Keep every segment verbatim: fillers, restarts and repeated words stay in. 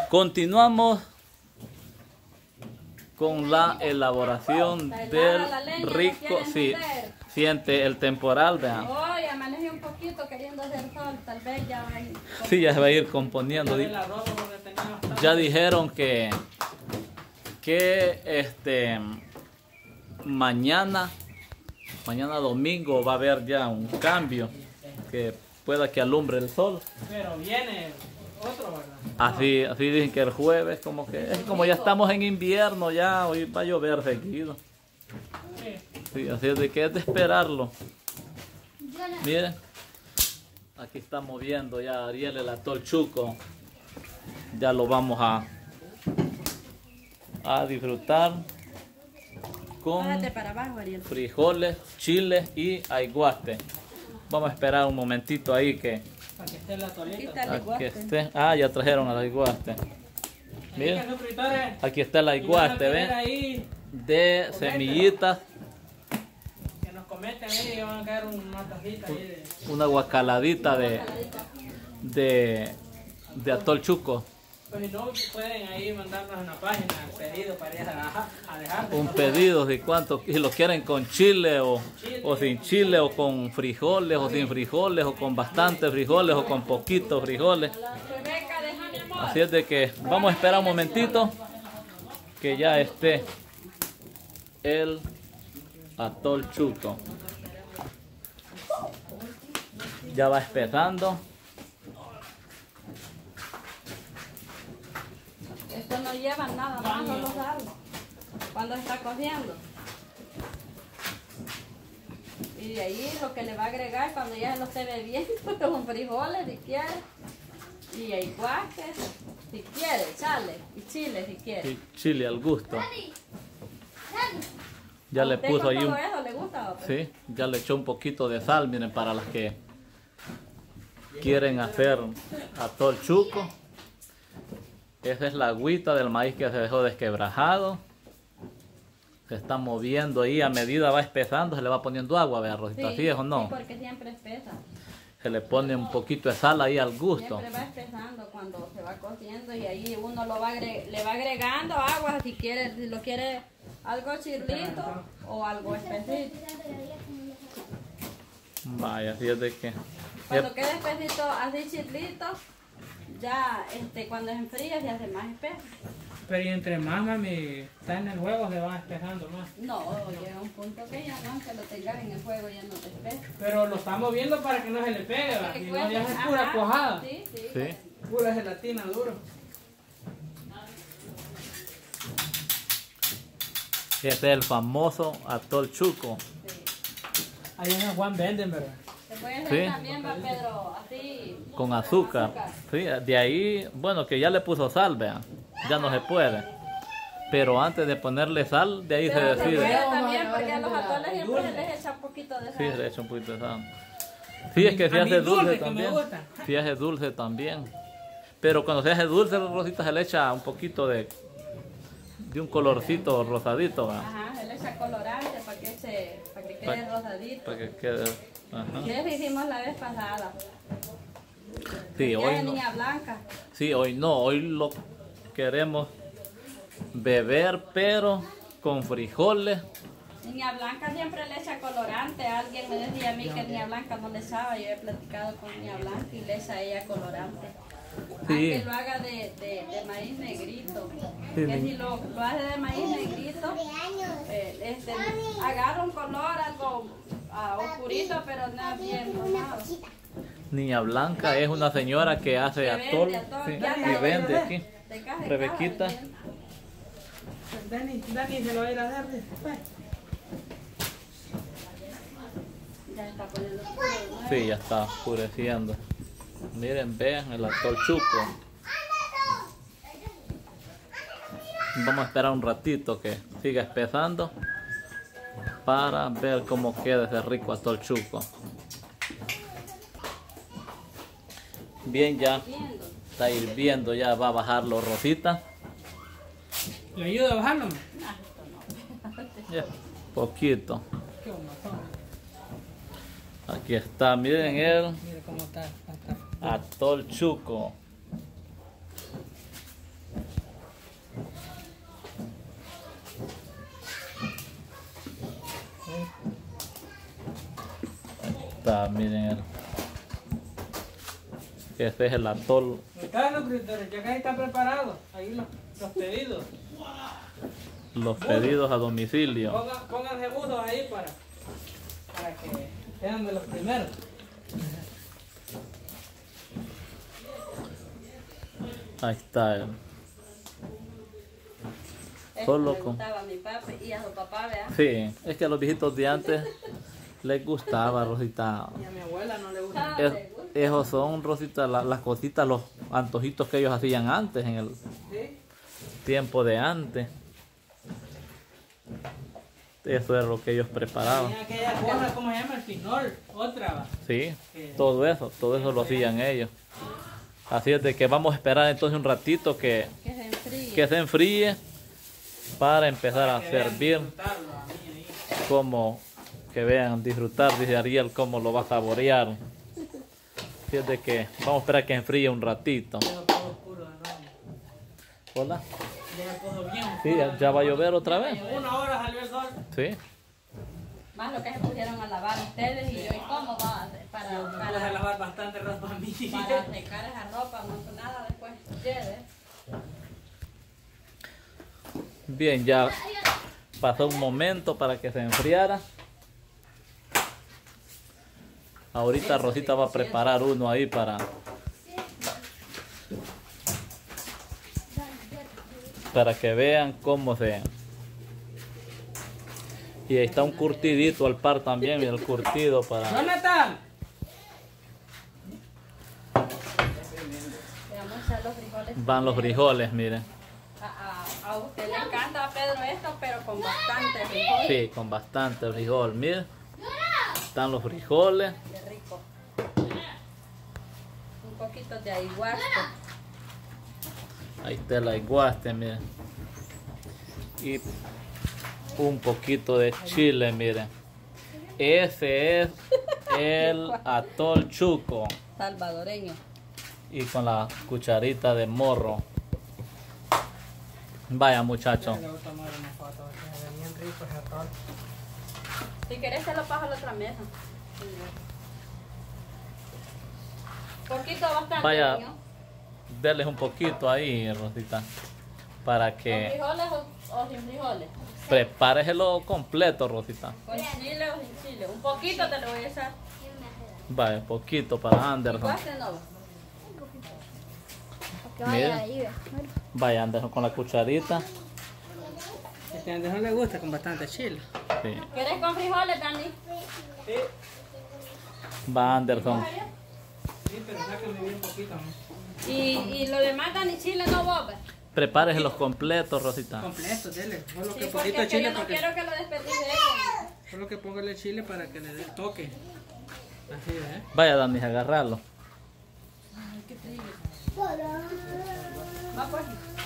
Continuamos con la elaboración del rico, sí, siente el temporal, vean. Hoy amanece un poquito queriendo hacer sol, tal vez ya va a ir. Sí, ya se va a ir componiendo. Ya dijeron que, que este, mañana, mañana domingo va a haber ya un cambio, que pueda que alumbre el sol. Pero viene otro, ¿verdad? Así, así dicen que el jueves, como que es como ya estamos en invierno, ya hoy va a llover seguido. Sí, así es de que es de esperarlo. Miren, aquí estamos viendo ya Ariel el atol chuco. Ya lo vamos a, a disfrutar con para abajo, Ariel. frijoles, chiles y aiguaste. Vamos a esperar un momentito ahí que... Para que esté la tolita. Aquí esté. Ah, ya trajeron el aiguaste. Miren, aquí está el aiguaste, ¿ven? De semillitas. Que nos comenten ahí y van a caer una tacita ahí de... Una guacaladita de, de, de atol chuco. Pues si no, pueden ahí mandarnos una página, pedido para ir a, a dejar. Un pedido de cuánto, si lo quieren con chile o, o sin chile, o con frijoles o sin frijoles, o con bastantes frijoles o con poquitos frijoles. Así es de que vamos a esperar un momentito que ya esté el atol chuco. Ya va empezando. Esto no lleva nada más, solo sal. Cuando está cociendo. Y de ahí lo que le va a agregar cuando ya lo esté bebiendo, con frijoles si quiere. Y aiguajes, si quiere, chale. Y chile si quiere. Y chile al gusto. Ya le puso ahí un... Eso le gusta, ¿o? Sí, ya le echó un poquito de sal, miren, para las que quieren hacer atol chuco. Esa es la agüita del maíz que se dejó desquebrajado. Se está moviendo ahí, a medida va espesando, se le va poniendo agua, ¿verdad, Rosita? Sí, ¿Así es o no? sí, porque siempre espesa. Se le pone un poquito de sal ahí al gusto. Siempre va espesando cuando se va cociendo y ahí uno lo va agre le va agregando agua si quiere, si lo quiere algo chirlito o algo espesito. Vaya, así es de que... Cuando quede espesito, así chirlito, ya este, cuando se enfría se hace más espeso. Pero y entre más, mami, está en el huevo, se va espesando más. No, llega un punto que ya no, aunque lo tengas en el fuego ya no te espesa. Pero lo estamos viendo para que no se le pegue, ¿verdad? Que Si no, cueste, ya es pura ajá, cuajada. Sí, sí. Sí. Pura gelatina duro. Este es el famoso atol chuco. Sí. Ahí en San Juan venden, ¿verdad? Se puede hacer Sí. también, va, Pedro, así. Con azúcar. Sí, de ahí, bueno, que ya le puso sal, vean. Ya no se puede. Pero antes de ponerle sal, de ahí Pero se se puede decide. también porque a los atoles siempre se les echa un poquito de sal. Sí, se le echa un poquito de sal. Sí, es que se A mí hace dulce, dulce que me también. gusta. Sí, hace dulce también. Pero cuando se hace dulce, Rosita, se le echa un poquito de, de un colorcito rosadito, ¿verdad? Ajá, se le echa colorante para que, se, para que quede Pa- rosadito. Para que quede. Ajá. Y eso hicimos la vez pasada. Sí, Ya hoy de no. niña blanca. Sí, hoy no. Hoy lo queremos beber, pero con frijoles. Niña blanca siempre le echa colorante. Alguien me decía a mí que niña blanca no le echaba. Yo he platicado con niña blanca y le echa a ella colorante. Sí. Aunque lo haga de, de, de maíz negrito. Sí, Que sí. si lo, lo hace de maíz negrito, eh, este, agarra un color algo ah, oscurito, pero no bien rosado. Niña Blanca es una señora que hace Que atol, vende atol, sí, ya y está, vende ya. aquí. De caja en Rebequita. caja, bien. Dani, Dani se lo va a ir a dar después. Ya está poniendo todo, ¿no? Sí, ya está oscureciendo. Miren, vean el atol chuco. Vamos a esperar un ratito que siga espesando para ver cómo queda ese rico atol chuco. Bien, ya Viendo. está hirviendo, ya va a bajarlo Rosita. ¿Le ayuda a bajarlo? Ya, poquito. Qué bombazón. Aquí está, miren el Mire cómo está. está. atol chuco. está, miren. El, este es el atol. Están los suscriptores, ya casi están preparados. Ahí los, los pedidos. Los pedidos a domicilio. Pongan, pónganse buzos ahí para, para que sean de los primeros. Ahí está el. Esto Solo le con- gustaba a mi papá y a su papá, ¿verdad? Sí, es que a los viejitos de antes les gustaba, Rosita. Y a mi abuela no le gusta. Ah, Es- le gusta. esos son, Rosita, la- las cositas, los antojitos que ellos hacían antes, en el ¿Sí? tiempo de antes. Eso es lo que ellos preparaban. Tenía aquella cosa, ¿cómo se llama? El pinol. Otra va. Sí, todo eso, todo eso lo hacían ellos. Así es de que vamos a esperar entonces un ratito que, Que se enfríe. que se enfríe para empezar a Que vean servir, disfrutarlo a mí ahí. como que vean, disfrutar, dice Ariel, cómo lo va a saborear. Así es de que vamos a esperar que enfríe un ratito. Dejo todo oscuro de nuevo. Hola. Dejo todo bien oscuro Sí, de ya, ya va a nuevo. llover otra vez. En una hora salió el sol. Sí. Más lo que se pusieron a lavar ustedes y yo, ¿y cómo va a hacer para, Me puse a para, lavar bastante ropa a mí. para secar esa ropa? No nada después lleve. Bien, ya pasó un momento para que se enfriara. Ahorita Rosita va a preparar uno ahí para para que vean cómo se. Y ahí está un curtidito al par también, mira el curtido para. ¡Jonathan! Veamos echar los frijoles. Van los frijoles, miren. A, a, a usted le encanta a Pedro esto, pero con bastante frijol. Sí, con bastante frijol, miren. Están los frijoles. Qué rico. Un poquito de aiguaste. Ahí está el aguaste, miren. Y un poquito de chile, miren. Ese es el atol chuco. Salvadoreño. Y con la cucharita de morro. Vaya muchacho. Le voy a tomar una foto, que se ve bien rico ese atol. Si querés se lo paso a la otra mesa. Poquito bastante. Vaya. niño. Darles un poquito ahí, Rosita. Para ¿Con que frijoles o, o sin frijoles? prepáreselo completo, Rosita. ¿Con chile o sin chile? Un poquito te lo voy a echar. Vaya, poquito para Anderson. Aiguaste no. Que vaya Mira. ahí, ve. Vaya Anderson con la cucharita. Este a no le gusta con bastante chile. Sí. ¿Querés con frijoles, Dani? Sí, Va Anderson. sí, pero sáquenme bien poquito. ¿no? Y, y lo demás, Dani, chile no bobe. Prepáreselos completos, Rosita. Completo, dele. Solo que Sí, porque poquito es que chile yo no porque quiero que lo desperdicie. solo que póngale chile para que le dé el toque. Así, ¿eh? Vaya Dani, agarrarlo. Va pues.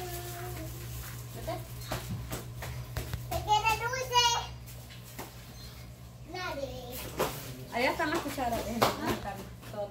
Allá están las cucharas. déjenme conectar todo.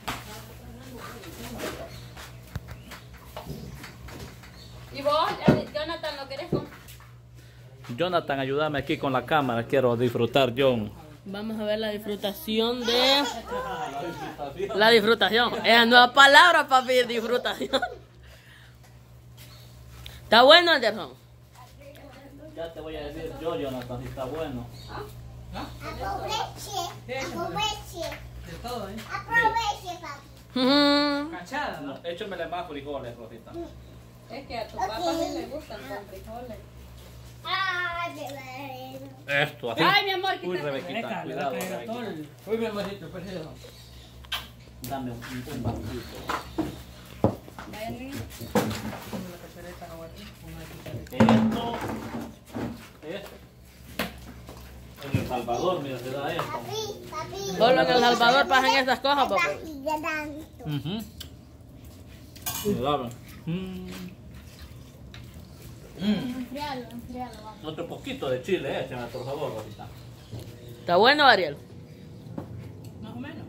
¿Y vos, Jonathan, lo querés con? Jonathan, ayúdame aquí con la cámara. Quiero disfrutar, John. Vamos a ver la disfrutación de... La disfrutación. Esa nueva palabra, papi, disfrutación. ¿Está bueno, Anderson? Ya te voy a decir yo, Jonathan, si está bueno. Aproveche, aproveche, De todo, ¿eh? aproveche, papi. Ujú. Cachada, ¿no? Échamele más frijoles, Rosita. Es que a tu papá sí le gustan con frijoles. Ah, de verdad. Esto, así. Ay, mi amor, Uy, quítate. Rebequita, Venga, le va a cuidado, caer Rebequita. atol. Uy, mi amorcito, perdido. Dame un, un vasito. Vaya, niño. Una cucharita de agua aquí, una cucharita. Esto. Esto. En El Salvador, mira, se da esto. Papi, papi. Solo en El Salvador pasan estas cosas, papi. Estás gigante. Ujú. Mira, ve. Mm. Enfrialo, enfrialo, vamos. Otro poquito de chile, échame, por favor, Rosita. ¿Está bueno, Ariel? Más o menos.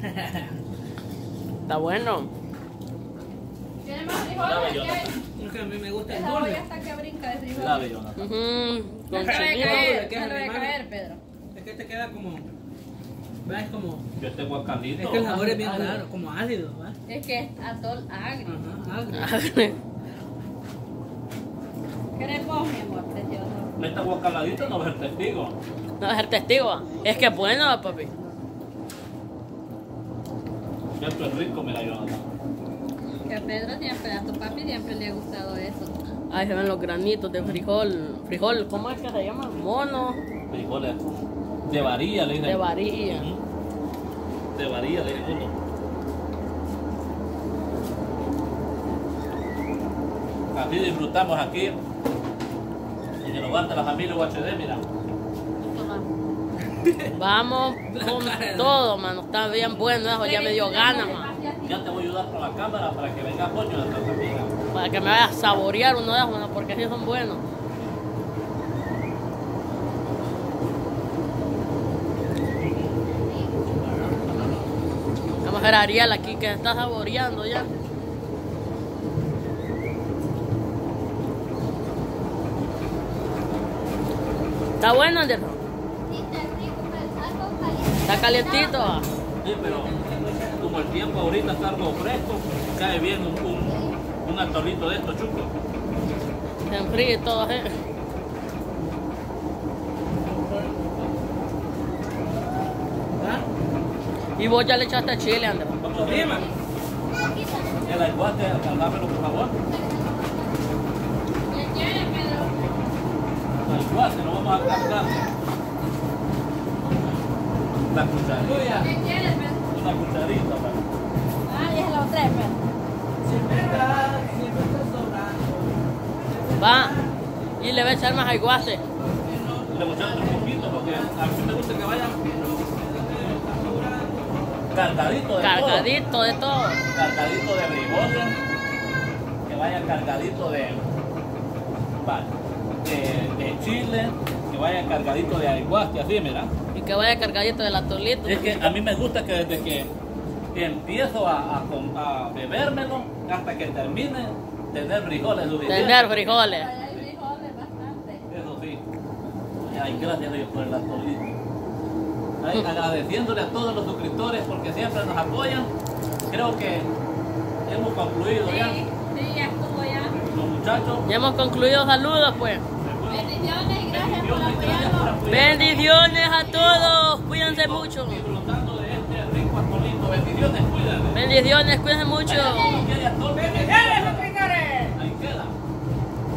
Está bueno. ¿Tiene más Dame, frijoles? Jonathan. Es que a mí me gusta el Esa olla dulce. hasta que brinca de frijoles. Dame, Jonathan. Ujú. No Con te vaya a chilito. caer, ¿qué no es te vaya a animal? caer, Pedro. Es que te queda como... ¿Ves? Como... Yo tengo guacalito. Es que el sabor es bien raro, como ácido, ¿ves? Es que es atol agrio. Ajá, agrio. ¿Querés vos, mi amor, precioso? Este guacaladito no es el testigo. No es el testigo. Es que es bueno, papi. Esto es rico, mira, Jonathan. Que a Pedro siempre, a tu papi siempre le ha gustado eso. Ahí se ven los granitos de frijol. Frijol, ¿cómo es que se llama? Mono. Frijoles de varilla, le dicen. De varilla. Ujú. De varilla, le dicen uno. Así disfrutamos aquí en el hogar de la familia U H D, mira. Vamos con todo, mano. Está bien bueno, eso ya me dio ganas, mano. Ya te voy a ayudar con la cámara para que venga Poño de nuestra amiga. Para que me vaya a saborear uno de esos, mano, porque así son buenos. Vamos a ver a Ariel aquí que está saboreando ya. ¿Está bueno, Anderson? Sí, está rico, pero está algo caliente. ¿Está calientito? Sí, pero como el tiempo ahorita está algo fresco, cae bien un, un, un atolito de estos chucos. Se enfríe todo, ¿eh? ¿Ah? Y vos ya le echaste chile, Anderson. Vamos a ver. Prima. El aguate, dámelo por favor. ¿Qué quieres, Pedro? El aguate, lo vamos a cargar. La cucharita. ¿Qué quieres, Pedro? Una cucharita, ¿verdad? Ah, ya se lo tres, Pedro. Siempre está, siempre está sobrando. Va. Y le voy a echar más aguace. Le voy a echar un poquito porque a mí me gusta que vaya cargadito de Cargadito todo. de todo. Cargadito de frijoles, que vaya cargadito de, vale, de, de chile, que vaya cargadito de aguaste, así, mira. Y que vaya cargadito del atolito. Es que a mí me gusta que desde que empiezo a, a, com- a bebérmelo hasta que termine, tener frijoles suficientes. Tener frijoles. Allá hay frijoles bastante. Eso sí. Ay, gracias a Dios por el atolito. Ay, agradeciéndole a todos los suscriptores porque siempre nos apoyan. Creo que hemos concluido Sí, ya. sí, ya estuvo ya. Los muchachos. Ya hemos concluido, saludos pues. Bendiciones y gracias por Bendiciones, gracias por apoyarnos. apoyarnos. Bendiciones a todos, cuídense mucho. Disfrutando de este rico atolito. Bendiciones, cuídate. Bendiciones, cuídense mucho. Quiere atol,